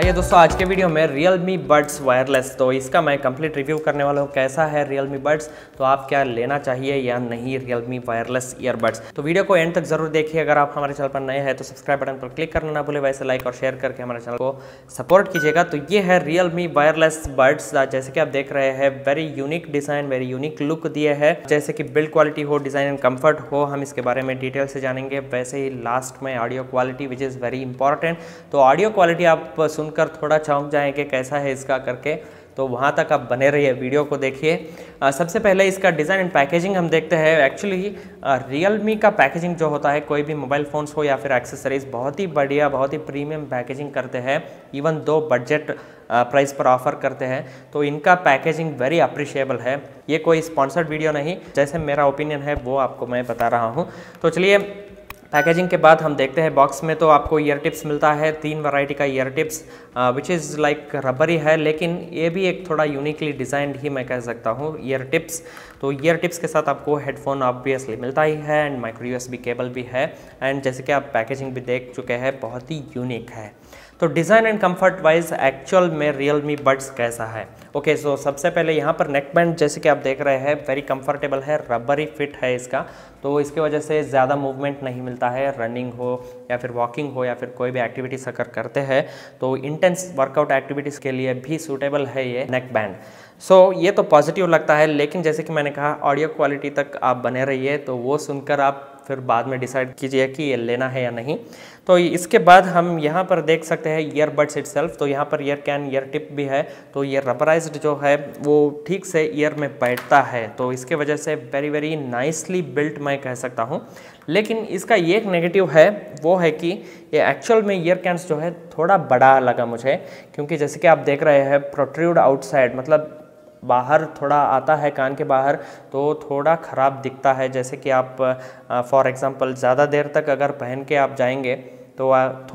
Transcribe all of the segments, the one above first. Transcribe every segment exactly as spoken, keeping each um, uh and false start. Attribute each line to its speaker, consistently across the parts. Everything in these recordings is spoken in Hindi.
Speaker 1: आइए दोस्तों, आज के वीडियो में Realme Buds वायरलेस, तो इसका मैं कंप्लीट रिव्यू करने वाला हूँ। कैसा है Realme Buds, तो आप क्या लेना चाहिए या नहीं Realme वायरलेस ईयरबड्स। तो वीडियो को एंड तक जरूर देखिए। अगर आप हमारे चैनल पर नए हैं तो सब्सक्राइब बटन पर क्लिक करना ना भूले, वैसे लाइक और शेयर करके हमारे चैनल को सपोर्ट कीजिएगा। तो ये है Realme वायरलेस बड्स, जैसे कि आप देख रहे हैं very unique design, very unique look दिए है। जैसे कि बिल्ड क्वालिटी हो, डिज़ाइन एंड कम्फर्ट हो, हम इसके बारे में डिटेल से जानेंगे। वैसे ही लास्ट में audio quality which is very important. तो ऑडियो क्वालिटी आप सुनकर थोड़ा चौंक जाएंगे कैसा है इसका करके, तो वहाँ तक आप बने रहिए, वीडियो को देखिए। सबसे पहले इसका डिज़ाइन एंड पैकेजिंग हम देखते हैं। एक्चुअली Realme का पैकेजिंग जो होता है, कोई भी मोबाइल फ़ोन्स हो या फिर एक्सेसरीज, बहुत ही बढ़िया, बहुत ही प्रीमियम पैकेजिंग करते हैं। इवन दो बजट प्राइस पर ऑफर करते हैं, तो इनका पैकेजिंग वेरी अप्रिशिएबल है। ये कोई स्पॉन्सर्ड वीडियो नहीं, जैसे मेरा ओपिनियन है वो आपको मैं बता रहा हूँ। तो चलिए, पैकेजिंग के बाद हम देखते हैं। बॉक्स में तो आपको ईयर टिप्स मिलता है, तीन वैरायटी का ear tips which is like rubbery है, लेकिन ये भी एक थोड़ा यूनिकली डिज़ाइंड ही मैं कह सकता हूँ ईयर टिप्स। तो ईयर टिप्स के साथ आपको हेडफोन ऑब्वियसली मिलता ही है एंड माइक्रो यूएसबी केबल भी है। एंड जैसे कि आप पैकेजिंग भी देख चुके हैं, बहुत ही यूनिक है। तो design and comfort wise actual में Realme Buds कैसा है। ओके, सो सबसे पहले यहाँ पर नेक बैंड जैसे कि आप देख रहे हैं वेरी कंफर्टेबल है, रबरी फिट है इसका, तो इसके वजह से ज़्यादा मूवमेंट नहीं मिलता है। रनिंग हो या फिर वॉकिंग हो या फिर कोई भी एक्टिविटीज़ अगर करते हैं तो इंटेंस वर्कआउट एक्टिविटीज़ के लिए भी सूटेबल है ये नेक बैंड। सो so, ये तो पॉजिटिव लगता है, लेकिन जैसे कि मैंने कहा ऑडियो क्वालिटी तक आप बने रहिए, तो वो सुनकर आप फिर बाद में डिसाइड कीजिए कि ये लेना है या नहीं। तो इसके बाद हम यहाँ पर देख सकते हैं ईयरबड्स इटसेल्फ। तो यहाँ per year can, year tip भी है, तो ये रबराइज्ड जो है वो ठीक से ईयर में बैठता है, तो इसके वजह से वेरी वेरी नाइसली बिल्ट मैं कह सकता हूँ। लेकिन इसका ये एक नेगेटिव है, वो है कि ये एक्चुअल में ईयर कैंस जो है थोड़ा बड़ा लगा मुझे, क्योंकि जैसे कि आप देख रहे हैं प्रोट्रूड आउटसाइड, मतलब बाहर थोड़ा आता है कान के बाहर, तो थोड़ा ख़राब दिखता है। जैसे कि आप फॉर एग्ज़ाम्पल ज़्यादा देर तक अगर पहन के आप जाएंगे तो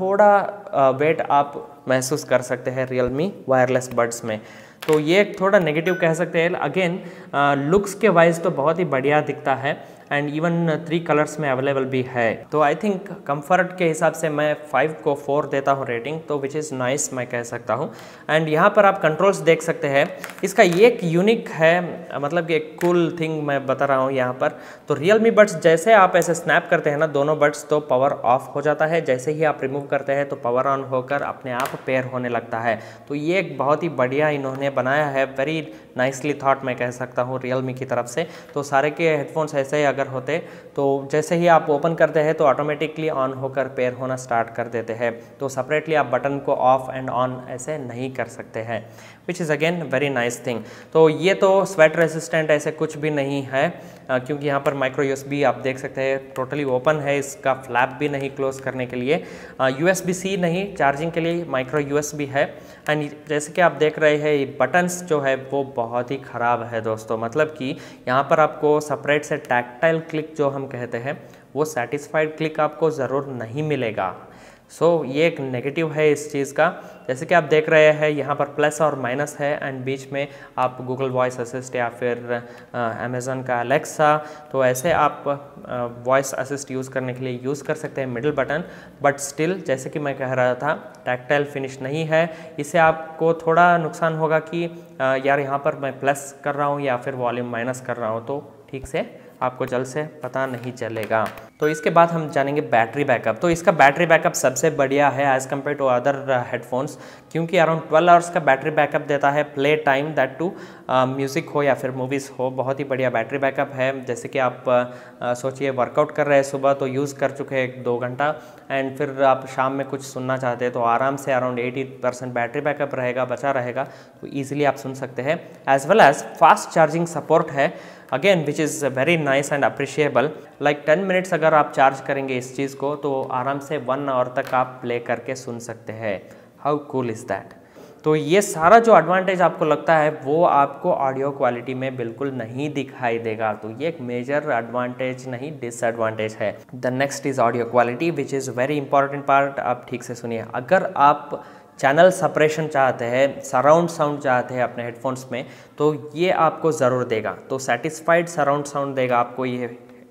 Speaker 1: थोड़ा वेट आप महसूस कर सकते हैं Realme वायरलेस बड्स में। तो ये थोड़ा नेगेटिव कह सकते हैं। अगेन लुक्स के वाइज तो बहुत ही बढ़िया दिखता है एंड इवन थ्री कलर्स में अवेलेबल भी है। तो आई थिंक कंफर्ट के हिसाब से मैं फाइव को फोर देता हूँ रेटिंग, तो विच इज़ नाइस मैं कह सकता हूँ। एंड यहाँ पर आप कंट्रोल्स देख सकते हैं। इसका एक यूनिक है, मतलब कि एक कूल थिंग मैं बता रहा हूँ यहाँ पर। तो Realme बड्स जैसे आप ऐसे स्नैप करते हैं ना दोनों बड्स, तो पावर ऑफ हो जाता है। जैसे ही आप रिमूव करते हैं तो पावर ऑन होकर अपने आप पेयर होने लगता है। तो ये एक बहुत ही बढ़िया इन्होंने बनाया है, वेरी नाइसली थॉट मैं कह सकता हूँ Realme की तरफ से। तो सारे के हेडफोन्स ऐसे ही अगर होते तो जैसे ही आप ओपन करते हैं तो ऑटोमेटिकली ऑन होकर पेयर होना स्टार्ट कर देते हैं। तो सेपरेटली आप बटन को ऑफ एंड ऑन ऐसे नहीं कर सकते हैं, which is again very nice thing. तो ये तो स्वेट रेसिस्टेंट ऐसे कुछ भी नहीं है, क्योंकि यहाँ पर माइक्रो यूएसबी आप देख सकते हैं टोटली ओपन है, इसका फ्लैप भी नहीं क्लोज करने के लिए। यूएसबी सी नहीं, चार्जिंग के लिए माइक्रो यूएसबी है। एंड जैसे कि आप देख रहे हैं ये बटन्स जो है वो बहुत ही ख़राब है दोस्तों, मतलब कि यहाँ पर आपको सेपरेट से टैक्टाइल क्लिक जो हम कहते हैं वो सेटिस्फाइड क्लिक आपको ज़रूर नहीं मिलेगा। सो so, ये एक नेगेटिव है इस चीज़ का। जैसे कि आप देख रहे हैं यहाँ पर प्लस और माइनस है एंड बीच में आप गूगल वॉइस असिस्ट या फिर अमेज़न का अलेक्सा, तो ऐसे आप वॉइस असिस्ट यूज़ करने के लिए यूज़ कर सकते हैं मिडिल बटन। बट स्टिल जैसे कि मैं कह रहा था टैक्टाइल फिनिश नहीं है। इससे आपको थोड़ा नुकसान होगा कि आ, यार यहाँ पर मैं प्लस कर रहा हूँ या फिर वॉल्यूम माइनस कर रहा हूँ, तो ठीक से आपको जल्द से पता नहीं चलेगा। तो इसके बाद हम जानेंगे बैटरी बैकअप। तो इसका बैटरी बैकअप सबसे बढ़िया है as compare to other headphones, क्योंकि अराउंड ट्वेल्व आवर्स का बैटरी बैकअप देता है, play time, that to music हो या फिर मूवीज़ हो। बहुत ही बढ़िया बैटरी बैकअप है। जैसे कि आप uh, सोचिए वर्कआउट कर रहे हैं सुबह, तो यूज़ कर चुके हैं एक दो घंटा एंड फिर आप शाम में कुछ सुनना चाहते हैं तो आराम से around eighty percent battery backup रहेगा, बचा रहेगा, तो ईजिली आप सुन सकते हैं। As well as fast charging support है again, which is very nice and appreciable. Like ten minutes अगर आप चार्ज करेंगे इस चीज़ को तो आराम से वन आवर तक आप प्ले करके सुन सकते हैं। How cool is that. तो ये सारा जो एडवांटेज आपको लगता है वो आपको ऑडियो क्वालिटी में बिल्कुल नहीं दिखाई देगा। तो ये एक मेजर एडवांटेज नहीं, डिसएडवांटेज है। The next is audio quality, which is very important part. आप ठीक से सुनिए। अगर आप चैनल सेपरेशन चाहते हैं, सराउंड साउंड चाहते हैं अपने हेडफोन्स में, तो ये आपको ज़रूर देगा। तो सेटिस्फाइड सराउंड साउंड देगा आपको ये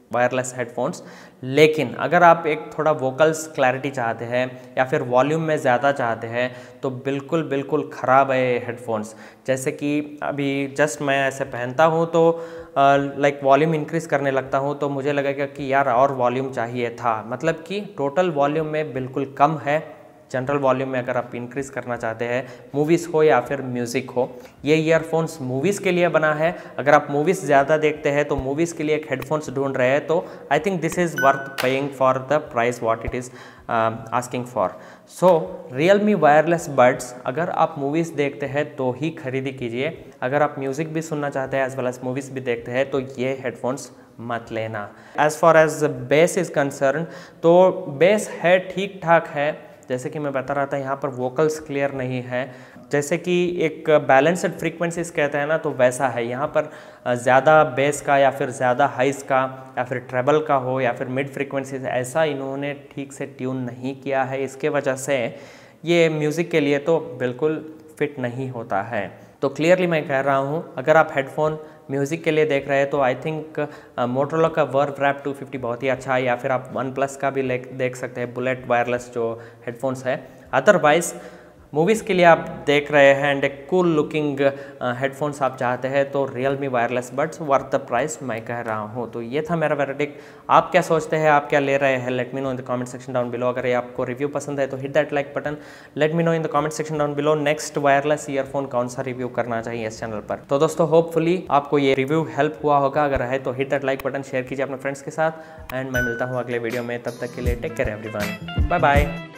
Speaker 1: वायरलेस हेडफोन्स। लेकिन अगर आप एक थोड़ा वोकल्स क्लैरिटी चाहते हैं या फिर वॉल्यूम में ज़्यादा चाहते हैं तो बिल्कुल बिल्कुल ख़राब है ये हेडफोन्स। जैसे कि अभी जस्ट मैं ऐसे पहनता हूँ तो लाइक वॉल्यूम इंक्रीज़ करने लगता हूँ तो मुझे लगेगा कि यार और वॉल्यूम चाहिए था, मतलब कि टोटल वॉल्यूम में बिल्कुल कम है। जनरल वॉल्यूम में अगर आप इंक्रीज़ करना चाहते हैं, मूवीज़ हो या फिर म्यूज़िक हो, ये ईयरफोन्स मूवीज़ के लिए बना है। अगर आप मूवीज़ ज़्यादा देखते हैं तो मूवीज़ के लिए एक हेडफोन्स ढूंढ रहे हैं तो I think this is worth paying for the price what it is asking for. So Realme wireless buds अगर आप मूवीज़ देखते हैं तो ही खरीदी कीजिए। अगर आप म्यूज़िक भी सुनना चाहते हैं एज वेल एज मूवीज़ भी देखते हैं तो ये हेडफोन्स मत लेना। As for as bass is concern तो बेस है ठीक ठाक है, जैसे कि मैं बता रहा था यहाँ पर वोकल्स क्लियर नहीं है। जैसे कि एक बैलेंस्ड फ्रीक्वेंसीज कहते हैं ना, तो वैसा है। यहाँ पर ज़्यादा बेस का या फिर ज़्यादा हाइस का या फिर ट्रेबल का हो या फिर मिड फ्रीक्वेंसीज, ऐसा इन्होंने ठीक से ट्यून नहीं किया है। इसके वजह से ये म्यूज़िक के लिए तो बिल्कुल फिट नहीं होता है। तो क्लियरली मैं कह रहा हूँ, अगर आप हेडफोन म्यूज़िक के लिए देख रहे हैं तो आई थिंक मोटरोला का वर्ब रैप टू फिफ्टी बहुत ही अच्छा है, या फिर आप वन प्लस का भी देख सकते हैं, बुलेट वायरलेस जो हेडफोन्स है। अदरवाइज़ मूवीज़ के लिए आप देख रहे हैं एंड एक कूल लुकिंग हेडफोन्स आप चाहते हैं तो Realme wireless buds worth the price मैं कह रहा हूँ। तो ये था मेरा वर्डिक्ट। आप क्या सोचते हैं, आप क्या ले रहे हैं, let me know in the comment section down below. अगर ये आपको रिव्यू पसंद है तो hit that like button, let me know in the comment section down below next wireless earphone कौन सा रिव्यू करना चाहिए इस चैनल पर। तो दोस्तों होपफुली आपको ये रिव्यू हेल्प हुआ होगा। अगर है तो hit that like button, share कीजिए अपने फ्रेंड्स के साथ एंड मैं मिलता हूँ अगले वीडियो में। तब तक के लिए take care everyone, bye bye.